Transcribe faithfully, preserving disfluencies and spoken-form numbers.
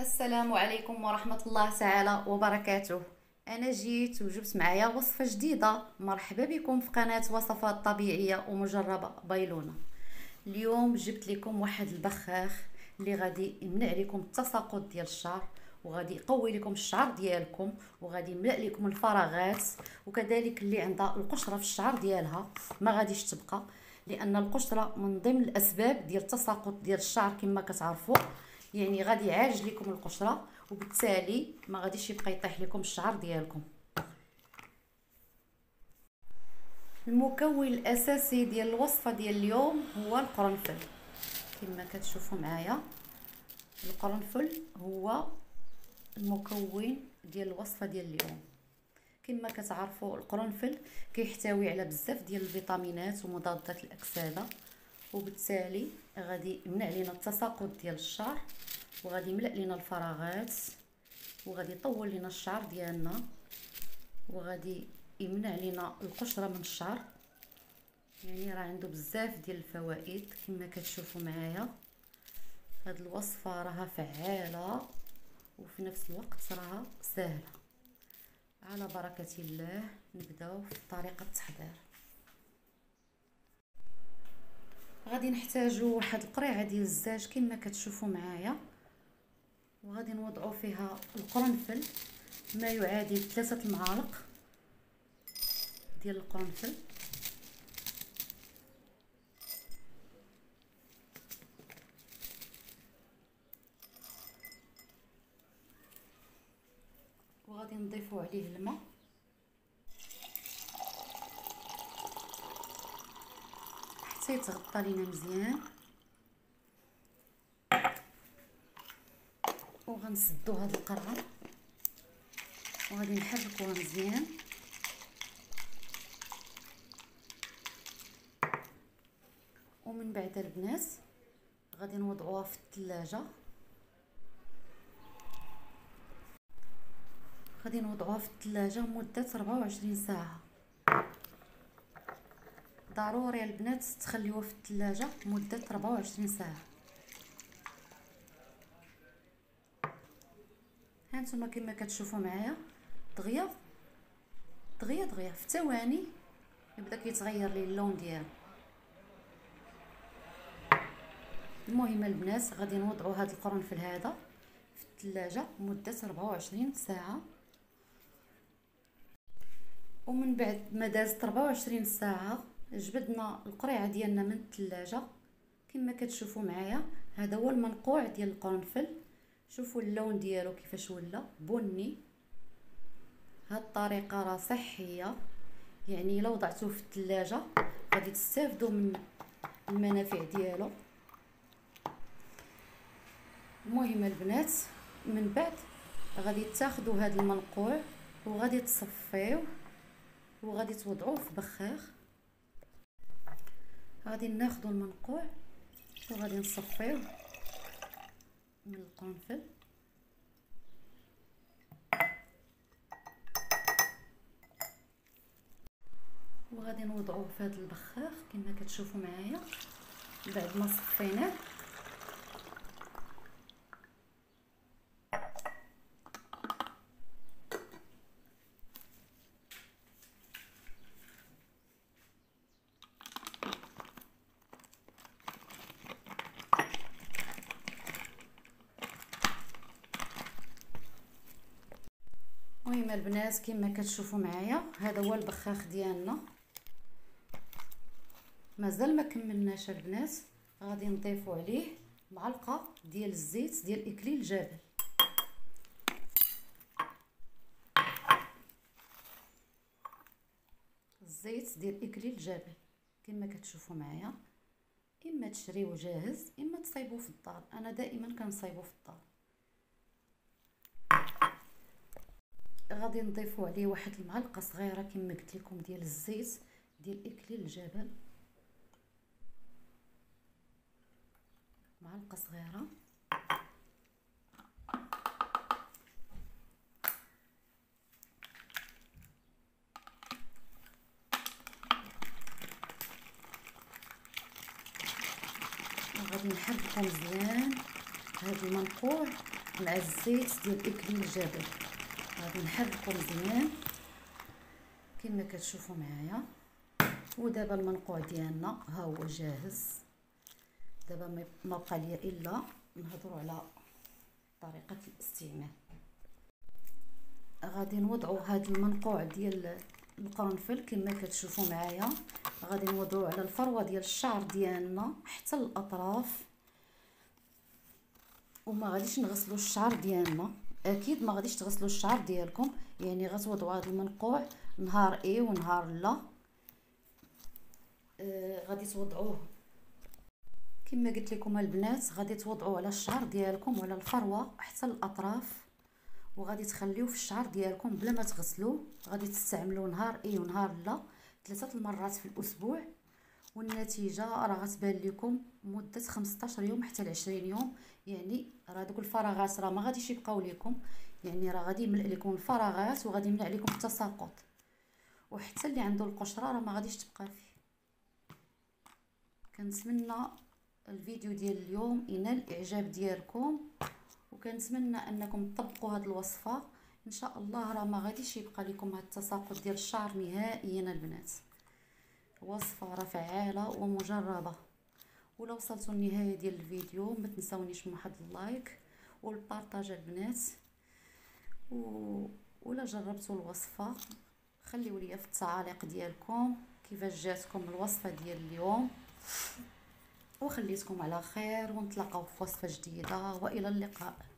السلام عليكم ورحمة الله تعالى وبركاته. أنا جيت وجبت معايا وصفة جديدة. مرحبا بكم في قناة وصفات طبيعية ومجربة بيلونة. اليوم جبت لكم واحد البخاخ اللي غادي يمنع لكم التساقط ديال الشعر، وغادي يقوي لكم الشعر ديالكم، وغادي يملأ لكم الفراغات، وكذلك اللي عندها القشرة في الشعر ديالها ما غاديش تبقى، لأن القشرة من ضمن الأسباب ديال التساقط ديال الشعر كما كتعرفوا. يعني غادي يعالج لكم القشره، وبالتالي ما غاديش يبقى يطيح لكم الشعر ديالكم. المكون الاساسي ديال الوصفه ديال اليوم هو القرنفل. كما كتشوفوا معايا القرنفل هو المكون ديال الوصفه ديال اليوم. كما كتعرفوا القرنفل كيحتوي على بزاف ديال الفيتامينات ومضادات الاكسده، وبالتالي غادي يمنع لنا التساقط ديال الشعر، وغادي يملأ لنا الفراغات، وغادي يطول لنا الشعر ديالنا، وغادي يمنع لنا القشره من الشعر. يعني راه عنده بزاف ديال الفوائد كما كتشوفوا معايا. هاد الوصفه راها فعاله وفي نفس الوقت راها سهله. على بركه الله نبداو في طريقه التحضير. غادي نحتاجو واحد القريعه ديال الزاج كما كتشوفوا معايا، وغادي نوضعوا فيها القرنفل ما يعادل ثلاثة المعالق ديال القرنفل، وغادي نضيفوا عليه الماء حتى يتغطى لينا مزيان، وغنسدو هاد القرعه وغادي نحركوها مزيان. ومن بعد البنات غادي نوضعوها في الثلاجه. غادي نوضعوها في الثلاجه مده أربعة وعشرين ساعه. ضروري البنات تخليوها في الثلاجه مده أربعة وعشرين ساعه. هانتوما كما كتشوفوا معايا دغيا دغيا دغيا في ثواني يبدا كيتغير ليه اللون ديالو. المهم البنات غادي نوضعوا هذا القرنفل هذا في الثلاجه مده أربعة وعشرين ساعه. ومن بعد ما دازت أربعة وعشرين ساعه جبدنا القريعه ديالنا من الثلاجه. كما كتشوفوا معايا هذا هو المنقوع ديال القرنفل. شوفوا اللون ديالو كيفاش ولا بني. هاد الطريقه راه صحيه، يعني الا وضعتوه في الثلاجه غادي تستافدوا من المنافع ديالو. المهم البنات من بعد غادي تاخذوا هذا المنقوع وغادي تصفيوه وغادي توضعوه في بخاخ. غادي ناخذوا المنقوع وغادي نصفيوه من القرنفل، وغادي نوضعوه في هذا البخاخ كما كتشوفوا معايا بعد ما صفيناه. المهم البنات كما كتشوفوا معايا هذا هو البخاخ ديالنا. مازال ما كملناش البنات، غادي نضيفوا عليه معلقه ديال الزيت ديال اكليل الجبل. الزيت ديال اكليل الجبل كما كتشوفوا معايا، اما تشريوه جاهز اما تصايبوه في الدار. انا دائما كنصايبوه في الدار. غادي نضيفوا عليه واحد المعلقه صغيره كما قلت لكم ديال الزيت ديال اكليل الجبل، معلقه صغيره. وغادي نحركو مزيان هذا المنقوع مع الزيت ديال اكليل جبل. غادي نحركو مزيان كما كتشوفوا معايا. ودابا المنقوع ديالنا ها هو جاهز. دابا ما بقى ليا الا نهضروا على طريقه الاستعمال. غادي نوضعوا هذا المنقوع ديال القرنفل كما كتشوفوا معايا. غادي نوضعوا على الفروه ديال الشعر ديالنا حتى الاطراف، وما غاديش نغسلوا الشعر ديالنا. اكيد ما غاديش تغسلوا الشعر ديالكم، يعني غتوضعوا هذا المنقوع نهار اي ونهار لا. آه غادي توضعوه كما قلت لكم البنات، غادي توضعوا على الشعر ديالكم وعلى الفروه حتى الاطراف، وغادي تخليوه في الشعر ديالكم بلا ما تغسلوه. غادي تستعملوه نهار اي ونهار لا ثلاثه المرات في الاسبوع، والنتيجه راه غتبان لكم مده خمسطاش يوم حتى ل عشرين يوم. يعني راه دوك الفراغات راه ما غاديش يبقاو لكم، يعني راه غادي يملأ لكم الفراغات وغادي يمنع لكم التساقط، وحتى اللي عنده القشره راه ما غاديش تبقى فيه. كنتمنى الفيديو ديال اليوم ينال الاعجاب ديالكم، وكنتمنى انكم تطبقوا هذه الوصفه ان شاء الله. راه ما غاديش يبقى لكم هذا التساقط ديال الشعر نهائيا البنات. وصفه راه فعاله ومجربه. ولا وصلتوا للنهايه ديال الفيديو ما تنساونيش من واحد اللايك والبارطاج البنات. و... ولا جربتوا الوصفه خليوا لي في التعاليق ديالكم كيفاش جاتكم الوصفه ديال اليوم. وخليتكم على خير، ونتلاقاو في وصفه جديده، والى اللقاء.